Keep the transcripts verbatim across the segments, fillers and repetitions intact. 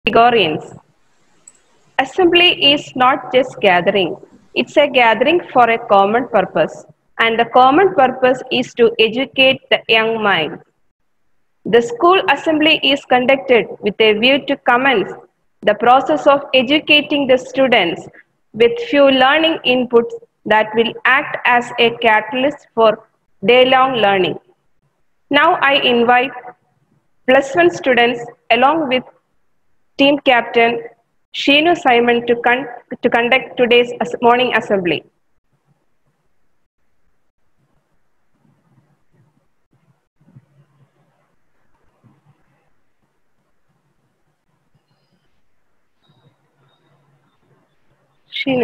Gregorians. Assembly is not just gathering, it's a gathering for a common purpose, and the common purpose is to educate the young mind. The school assembly is conducted with a view to commence the process of educating the students with few learning inputs that will act as a catalyst for day-long learning. Now I invite plus one students along with team captain Sheenu Simon to, con- to conduct today's as- morning assembly. Sheenu.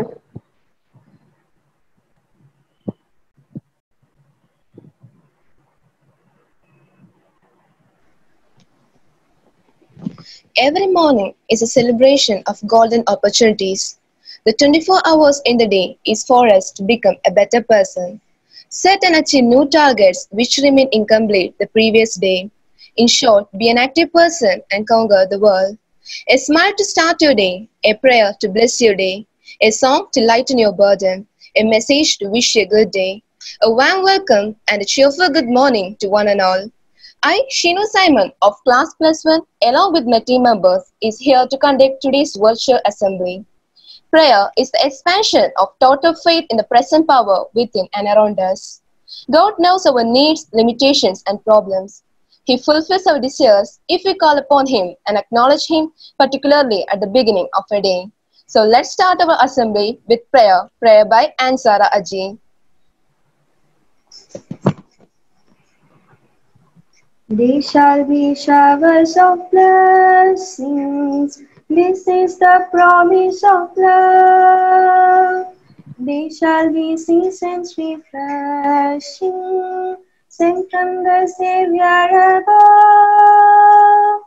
Every morning is a celebration of golden opportunities. The twenty-four hours in the day is for us to become a better person. Set and achieve new targets which remain incomplete the previous day. In short, be an active person and conquer the world. A smile to start your day, a prayer to bless your day, a song to lighten your burden, a message to wish you a good day. A warm welcome and a cheerful good morning to one and all. I, Sheenu Simon of Class Plus One, along with my team members, is here to conduct today's virtual assembly. Prayer is the expansion of total faith in the present power within and around us. God knows our needs, limitations, and problems. He fulfills our desires if we call upon Him and acknowledge Him, particularly at the beginning of a day. So let's start our assembly with prayer. Prayer by Ansara Aji. They shall be showers of blessings. This is the promise of love. They shall be seasons refreshing, sent from the Savior above.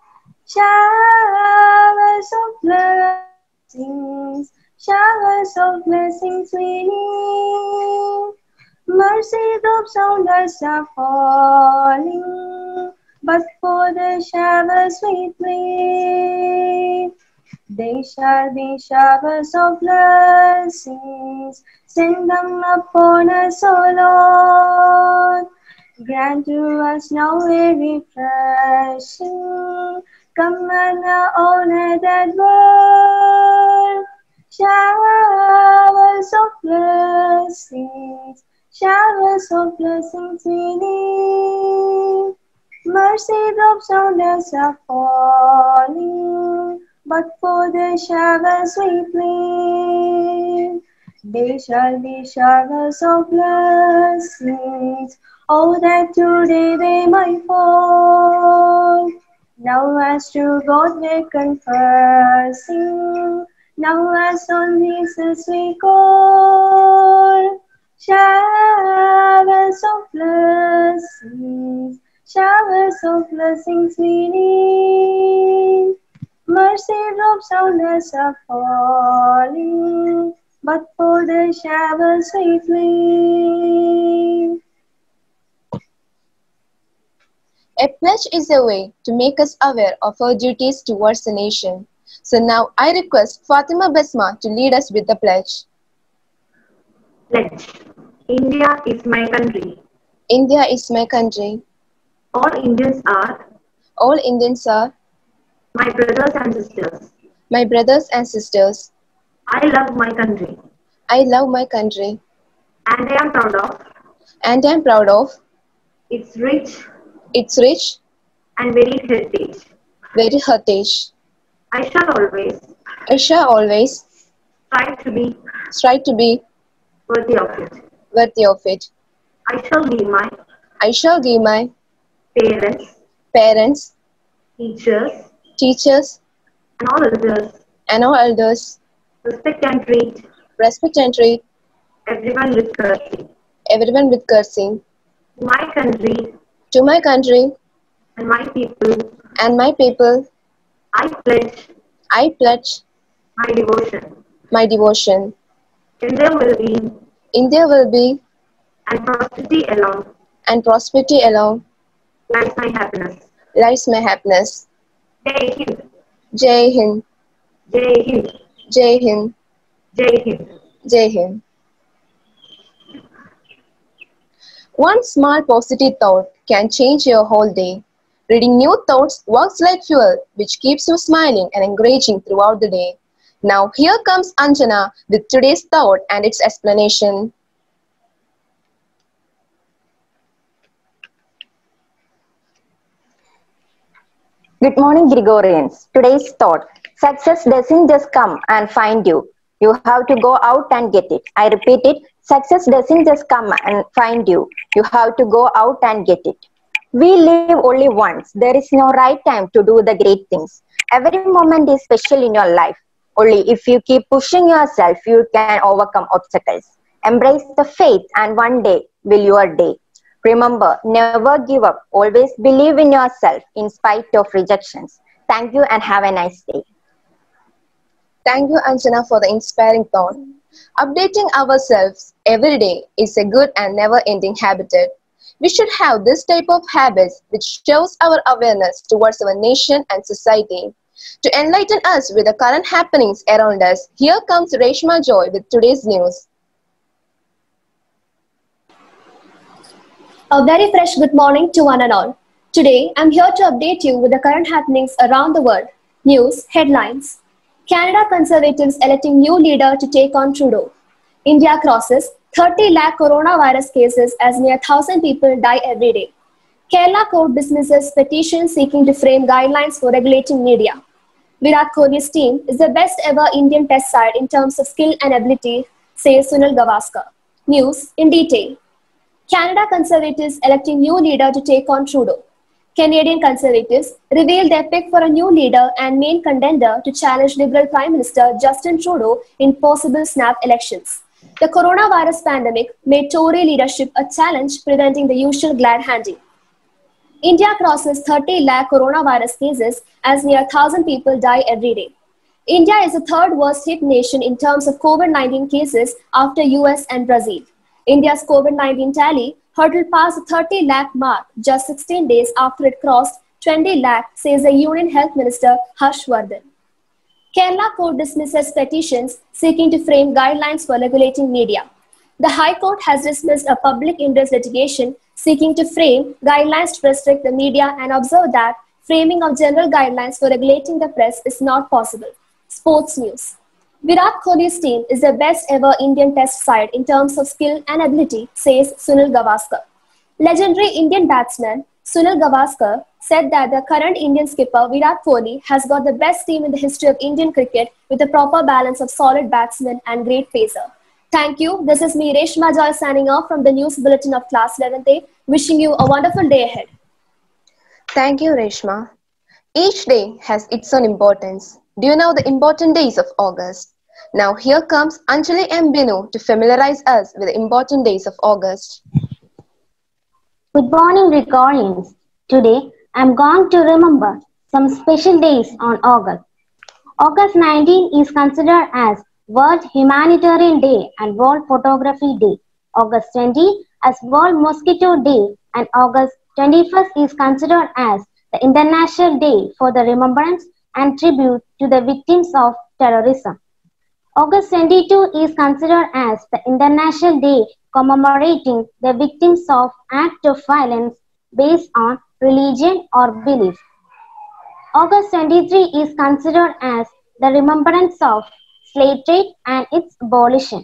Showers of blessings, showers of blessings we need. Mercy drops on us are falling, but for the showers we plead. They shall be showers of blessings, send them upon us, O Lord. Grant to us now a refreshing, come and honor that word. Showers of blessings, showers of blessings we need. Mercy drops on us are falling, but for the showers we plead. They shall be showers of blessings, oh that today they might fall. Now as to God we're confessing, now as on Jesus we call. Showers of blessings, showers of blessings we need. Mercy drops on us are falling, but for the showers we plead. A pledge is a way to make us aware of our duties towards the nation. So now I request Fatima Besma to lead us with the pledge. Pledge. India is my country. India is my country. All Indians are All Indians are my brothers and sisters. my brothers and sisters. I love my country I love my country and I am proud of and I am proud of its rich its rich, and varied heritage. very heritage. I shall always I shall always strive to be strive to be worthy of it. worthy of it. I shall give my I shall give my parents, parents, teachers, teachers, and all others and all elders respect and treat respect and treat everyone with courtesy. everyone with courtesy. My country To my country and my people, and my people, I pledge I pledge my devotion. my devotion. India will be India will be and prosperity alone and prosperity alone lies my happiness. lies my happiness. Jai Hind. Jai Hind, Jai Hind. Jai Hind, Jai Hind. Jai Hind. One small positive thought can change your whole day. Reading new thoughts works like fuel, which keeps you smiling and encouraging throughout the day. Now here comes Anjana with today's thought and its explanation. Good morning, Gregorians. Today's thought: success doesn't just come and find you. You have to go out and get it. I repeat it: success doesn't just come and find you. You have to go out and get it. We live only once. There is no right time to do the great things. Every moment is special in your life. Only if you keep pushing yourself, you can overcome obstacles. Embrace the faith, and one day will your day. Remember, never give up. Always believe in yourself in spite of rejections. Thank you and have a nice day. Thank you, Anjana, for the inspiring thought. Updating ourselves every day is a good and never-ending habitat. We should have this type of habits which shows our awareness towards our nation and society. To enlighten us with the current happenings around us, here comes Reshma Joy with today's news. A very fresh good morning to one and all. Today, I'm here to update you with the current happenings around the world. News headlines. Canada Conservatives electing new leader to take on Trudeau. India crosses thirty lakh coronavirus cases as near one thousand people die every day. Kerala court dismisses petition seeking to frame guidelines for regulating media. Virat Kohli's team is the best ever Indian test side in terms of skill and ability, says Sunil Gavaskar. News in detail. Canada Conservatives electing new leader to take on Trudeau. Canadian Conservatives revealed their pick for a new leader and main contender to challenge Liberal Prime Minister Justin Trudeau in possible snap elections. The coronavirus pandemic made Tory leadership a challenge, preventing the usual glad handing. India crosses thirty lakh coronavirus cases as near one thousand people die every day. India is the third worst hit nation in terms of COVID nineteen cases after U S and Brazil. India's COVID nineteen tally hurdled past the thirty lakh mark just sixteen days after it crossed twenty lakh, says the Union Health Minister Harsh Vardhan. Kerala court dismisses petitions seeking to frame guidelines for regulating media. The High Court has dismissed a public interest litigation seeking to frame guidelines to restrict the media and observed that framing of general guidelines for regulating the press is not possible. Sports news. Virat Kohli's team is the best ever Indian test side in terms of skill and ability, says Sunil Gavaskar. Legendary Indian batsman Sunil Gavaskar said that the current Indian skipper Virat Kohli has got the best team in the history of Indian cricket with a proper balance of solid batsmen and great pacer. Thank you. This is me, Reshma Joy, signing off from the News Bulletin of Class eleventh A, wishing you a wonderful day ahead. Thank you, Reshma. Each day has its own importance. Do you know the important days of August? Now here comes Anjali M. Binu to familiarize us with the important days of August. Good morning, Gregorians. Today, I am going to remember some special days on August. August nineteenth is considered as World Humanitarian Day and World Photography Day. August twentieth as World Mosquito Day, and August twenty-first is considered as the International Day for the Remembrance and Tribute to the Victims of Terrorism. August twenty-second is considered as the International Day commemorating the victims of acts of violence based on religion or belief. August twenty-third is considered as the remembrance of slave trade and its abolition.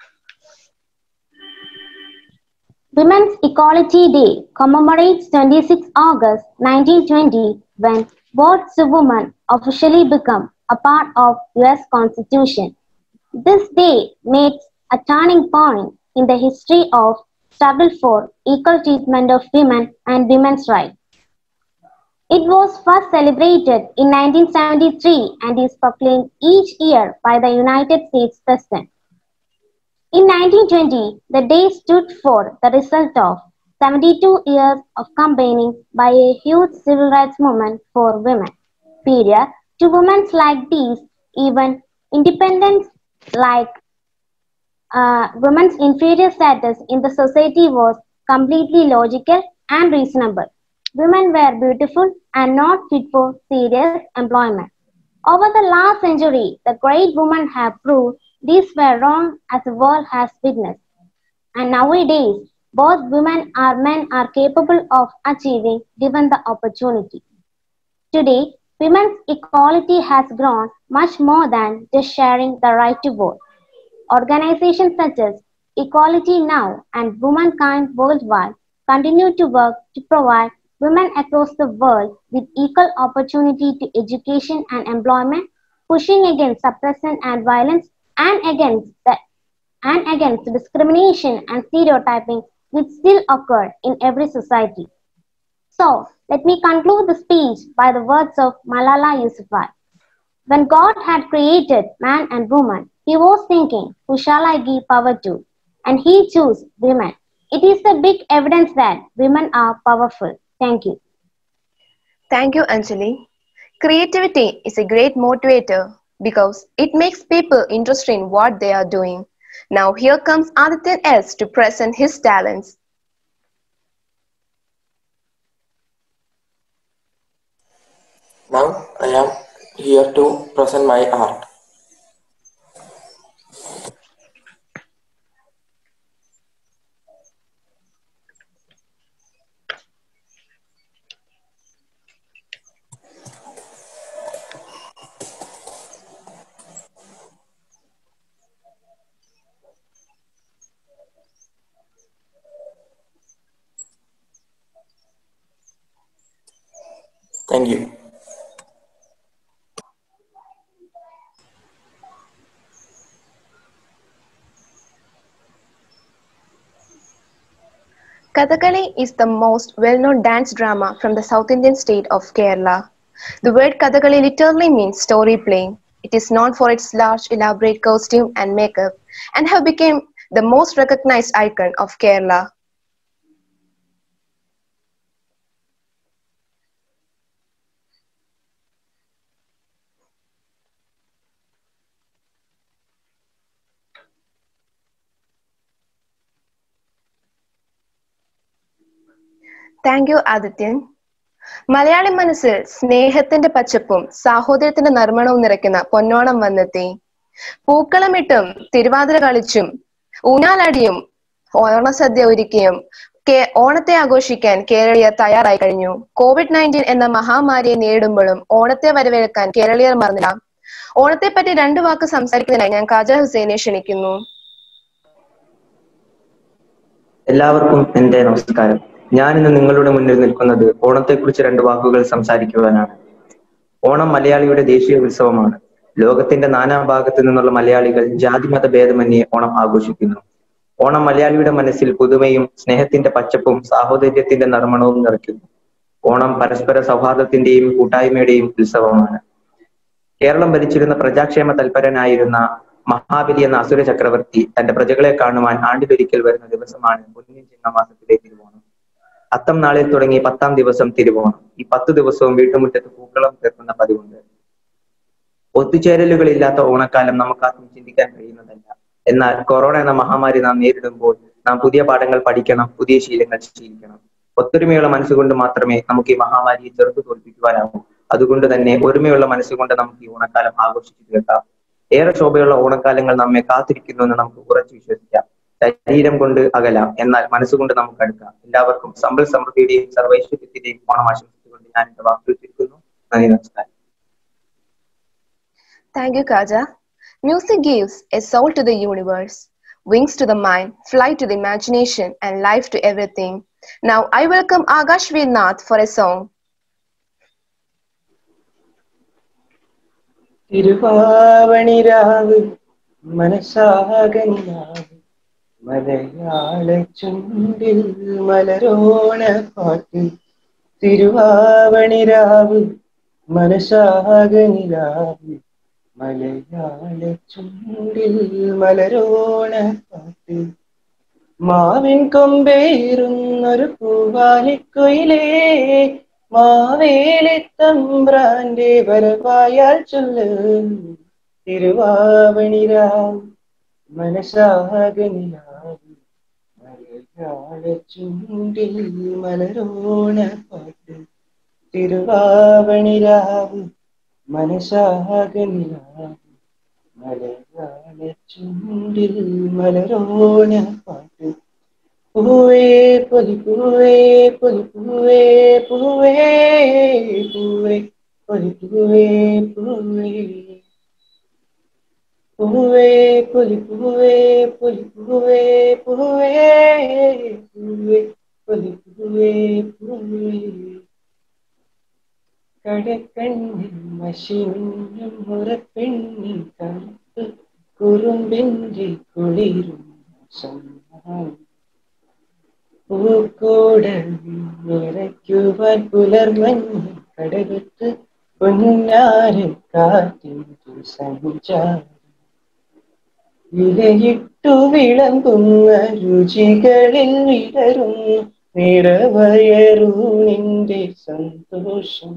Women's Equality Day commemorates twenty-sixth August nineteen twenty, when votes to women officially become a part of U S Constitution. This day marks a turning point in the history of struggle for equal treatment of women and women's rights. It was first celebrated in nineteen seventy-three and is proclaimed each year by the United States President. In nineteen twenty, the day stood for the result of seventy-two years of campaigning by a huge civil rights movement for women. Period to women like these, even independence like uh, women's inferior status in the society was completely logical and reasonable. Women were beautiful and not fit for serious employment. Over the last century, the great women have proved these were wrong as the world has witnessed. And nowadays, both women and men are capable of achieving given the opportunity. Today, women's equality has grown much more than just sharing the right to vote. Organizations such as Equality Now and Womankind Worldwide continue to work to provide women across the world with equal opportunity to education and employment, pushing against suppression and violence and against the and against discrimination and stereotyping which still occur in every society. So, let me conclude the speech by the words of Malala Yousafzai. When God had created man and woman, he was thinking, who shall I give power to? And he chose women. It is a big evidence that women are powerful. Thank you. Thank you, Anjali. Creativity is a great motivator because it makes people interested in what they are doing. Now here comes Adityan S to present his talents. Now I am here to present my art. Thank you. Kathakali is the most well-known dance drama from the South Indian state of Kerala. The word Kathakali literally means story playing. It is known for its large elaborate costume and makeup and have become the most recognized icon of Kerala. Thank you, Adityan. Malayali മനസ്സിൽ സ്നേഹത്തിന്റെ പച്ചപ്പും സാഹോദര്യത്തിന്റെ നർമ്മണവും നിറയ്ക്കുന്ന പൊന്നോണം വന്നെത്തി. പൂക്കളമിട്ടും തിരുവാതിര കളിച്ചും ഊഞ്ഞാലടിയും ഓണസദ്യ ഒരുക്കിയും ഓണത്തെ ആഘോഷിക്കാൻ കേരളീയർ തയ്യാറായി കഴിഞ്ഞു. കോവിഡ് നയൻറ്റീൻ എന്ന മഹാമാരിയെ നേരിടുമ്പോഴും ഓണത്തെ വരവേൽക്കാൻ കേരളീയർ മറന്നില്ല. ഓണത്തെപ്പറ്റി രണ്ടു വാക്ക് സംസാരിക്കുന്നതിനായി ഞാൻ ഖാജ ഹുസൈനെ ക്ഷണിക്കുന്നു. എല്ലാവർക്കും എന്റെ നമസ്കാരം. ഞാൻ ഇന്ന് നിങ്ങളുടെ മുന്നിൽ നിൽക്കുന്നത് ഓണത്തെക്കുറിച്ച് രണ്ട് വാക്കുകൾ സംസാരിക്കുവാനാണ്. ഓണം മലയാളിയുടെ ദേശീയ ഉത്സവമാണ്. ലോകത്തിന്റെ നാനാഭാഗത്തു നിന്നുള്ള മലയാളികൾ ജാതിമത ഭേദമന്യേ ഓണം ആഘോഷിക്കുന്നു. ഓണം മലയാളിയുടെ മനസ്സിൽ പുതുമയും സ്നേഹത്തിന്റെ പച്ചപ്പും സാഹോദര്യത്തിന്റെ നർമ്മണവും നിറയ്ക്കുന്നു. ഓണം പരസ്പര സൗഹാർദ്ദത്തിന്റെയും കൂട്ടായ്മയുടെയും ഉത്സവമാണ്. കേരളം ഭരിച്ചിരുന്ന പ്രജാക്ഷേമ തൽപരനായിരുന്ന മഹാബലി എന്ന അസുര ചക്രവർത്തി തന്റെ പ്രജകളെ കാണുവാൻ ആണ്ടിലൊരിക്കൽ വരുന്ന ദിവസമാണ് പൊന്നിൻ ചിങ്ങമാസത്തിലെ തിരുവോണം. അത്തം നാളിൽ തുടങ്ങി പത്താം ദിവസം തിരുവോണം. ഈ പത്തു ദിവസവും വീട്ടുമുറ്റത്ത് പൂക്കളം തീർക്കുന്ന പതിവുണ്ട്. ഒത്തുചേരലുകളില്ലാത്ത ഓണക്കാലം നമുക്കാർക്കും ചിന്തിക്കാൻ കഴിയുന്നതല്ല. എന്നാൽ കൊറോണ എന്ന മഹാമാരി നാം നേരിടുമ്പോൾ നാം പുതിയ പാഠങ്ങൾ പഠിക്കണം, പുതിയ ശീലങ്ങൾ ശീലിക്കണം. ഒത്തൊരുമയുള്ള മനസ്സുകൊണ്ട് മാത്രമേ നമുക്ക് ഈ മഹാമാരിയെ ചെറുത്തു തോൽപ്പിക്കുവാനാവൂ. അതുകൊണ്ട് തന്നെ ഒരുമയുള്ള മനസ്സുകൊണ്ട് നമുക്ക് ഈ ഓണക്കാലം ആഘോഷിച്ചു തീർക്കാം. ഏറെ ശോഭയുള്ള ഓണക്കാലങ്ങൾ നമ്മെ കാത്തിരിക്കുന്നു എന്ന് നമുക്ക് ഉറച്ചു വിശ്വസിക്കാം. ശരീരം കൊണ്ട് അകലാം, എന്നാൽ മനസ്സുകൊണ്ട് നമുക്ക് അടുക്കാം. എല്ലാവർക്കും സമ്പൽ സമൃദ്ധിയുടെയും സർവൈശ്വര്യത്തിന്റെയും ഓണം ആശംസിച്ചുകൊണ്ട് ഞാൻ എന്റെ വാക്കുകൾ ചുരുക്കുന്നു. നന്ദി, നമസ്കാരം. Thank you, Kaja. Music gives a soul to the universe, wings to the mind, flight to the imagination, and life to everything. Now I welcome Agash Veernath for a song. തിരുവാവണിരാവ് മനസാകനിലാവ് മലയാള ചുണ്ടിൽ മലരോണ പാട്ട്. തിരുവാവണിരാവ് മനസാകനിലാവ് മലയാള ചുണ്ടിൽ മലരോണ പാട്ട്. മാവിൻ കൊമ്പേറുന്നൊരു പൂവാലിക്കുയിലേ, മാവേലി തമ്പ്രാന്റെ വരവായാൽ ചൊല്ല്. തിരുവാവണിരാവ് മനസാകനിലാവ് മലയാള ചുണ്ടിൽ മലരോണ പാട്ട്. തിരുവാവണിരാവ് മനസ്സാകനിലാവ് മലയാള ചുണ്ടിൽ മലരോണ പാട്ട് പൂവേ പൊലി പൂവേ പൊലി പൂവേ പൂവേ പൂവേ പൊലി പൂവേ പൂവേ പൂവേ പൊലി പൂവേ പൊലി പൂവേ പൂവേ പൂവേ പൊലി പൂവേ പൂവേ കടക്കണ്ണിൽ മഷിമിന്നും മുറപ്പെണ്ണിൻ കറുപ്പ് കുറുമ്പെഞ്ചി കുളിരും സമ്മാനം പൂക്കോട നിറയ്ക്കുവാൻ പുലർമഞ്ഞ് കടകത്ത് പൊന്നാരൻ കാറ്റിൻ്റെ സഞ്ചാരം വിലയിട്ടു വിളമ്പുന്ന രുചികളിൽ വിടരുന്നു നിറവയറൂണിന്റെ സന്തോഷം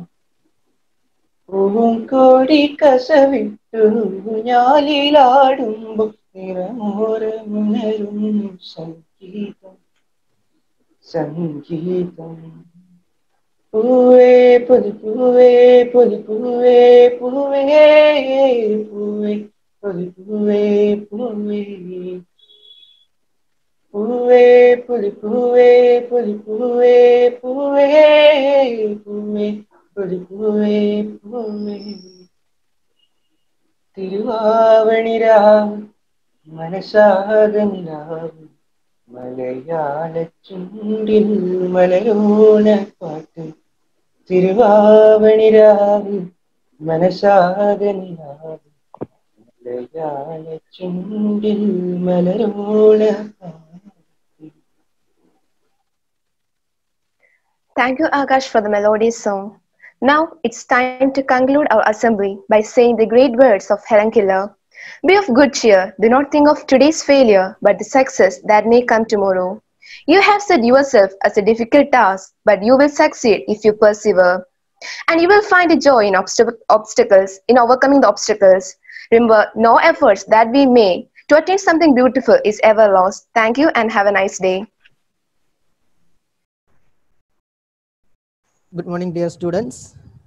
പൂങ്കോടി കസവിട്ടു ഞാലിലാടുമ്പോൾ നിറമോരമുണരുന്നു സംഗീതം സംഗീതം പൂവേ പൊലി പൂവേ പൊലി പൂവേ പൂവേ പൂവേ പൊലി പൂവേ പൂവേ പൂവേ പൊലി പൂവേ പൊലി പൂവേ പൂവേ പൂവേ പൊലി പൂവേ പൂവേ തിരുവാവണിരാവ് മനസ്സാകനിലാവ് മലയാള ചുണ്ടിൽ മലരോണ പാട്ട് തിരുവാവണിരാവ് മനസ്സാകനിലാവ് മലയാള ചുണ്ടിൽ മലരോണ പാട്ട്. Thank you, Akash, for the melodious song. Now it's time to conclude our assembly by saying the great words of Helen Keller. Be of good cheer. Do not think of today's failure, but the success that may come tomorrow. You have set yourself as a difficult task, but you will succeed if you persevere. And you will find a joy in obst- obstacles, in overcoming the obstacles. Remember, no efforts that we make to attain something beautiful is ever lost. Thank you and have a nice day. Good morning, dear students.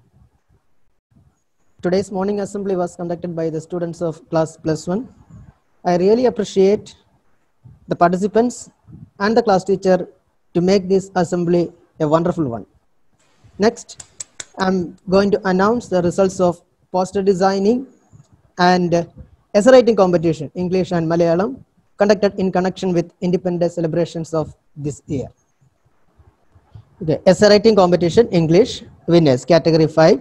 Today's morning assembly was conducted by the students of class plus one. I really appreciate the participants and the class teacher to make this assembly a wonderful one. Next, I'm going to announce the results of poster designing and essay writing competition, English and Malayalam, conducted in connection with Independence celebrations of this year. Okay, essay writing competition, English, winners, category five.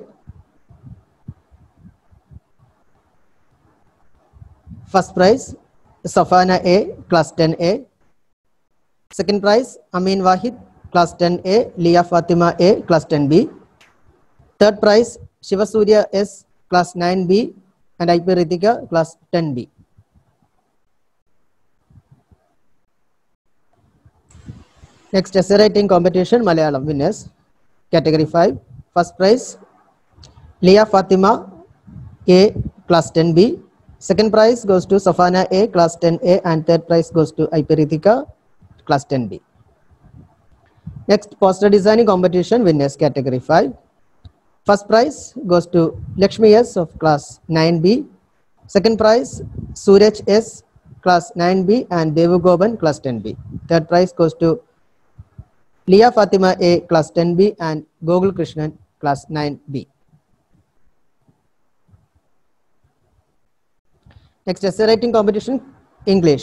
First prize, Safana A, class ten A. Second prize, Amin Wahid, class ten A, Leah Fatima A, class ten B. Third prize, Shivasurya S, class nine B, and I P Ritika, class ten B. Next, essay writing competition, Malayalam, winners, category five. First prize, Leah Fatima A, class ten B. Second prize goes to Safana A, class ten A, and third prize goes to I P Ritika, class ten B. Next, poster designing competition, winners, category five. First prize goes to Lakshmi S of class nine B. Second prize, Suraj S, class nine B, and Devu Goban, class ten B. Third prize goes to Leah Fatima A, class ten B, and Gogul Krishnan, class nine B. Next, essay writing competition, English,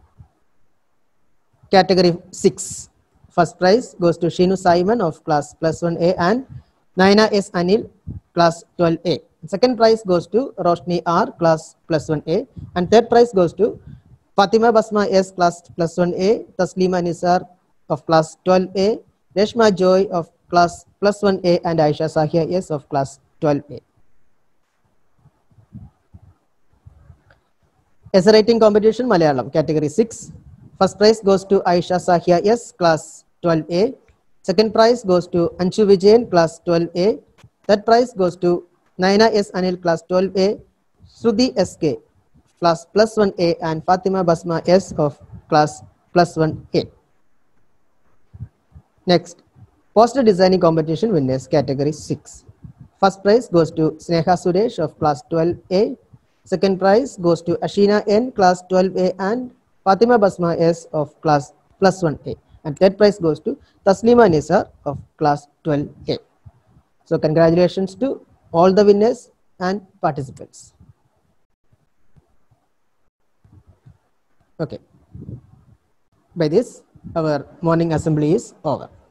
category six. First prize goes to Shinu Simon of class plus one A and Naina S Anil, class twelve A. Second prize goes to Roshni R, class plus one A, and third prize goes to Fatima Basma S, class plus one A, Taslima Nisar of class twelve A, Reshma Joy of class plus one A, and Aisha Sahia S of class twelve A. Essay writing competition, Malayalam, category six. First prize goes to Aisha Sahia S, class twelve A. Second prize goes to Anshu Vijayan, class twelve A. Third prize goes to Naina S Anil, class twelve A, Sruti S K, class plus one A, and Fatima Basma S of class plus one A. Next, poster designing competition, winners, category six. First prize goes to Sneha Suresh of class twelve A. Second prize goes to Ashina N, class twelve A, and Fatima Basma S of class plus one A. And third prize goes to Taslima Nisar of class twelve A. So congratulations to all the winners and participants. Okay. By this, our morning assembly is over.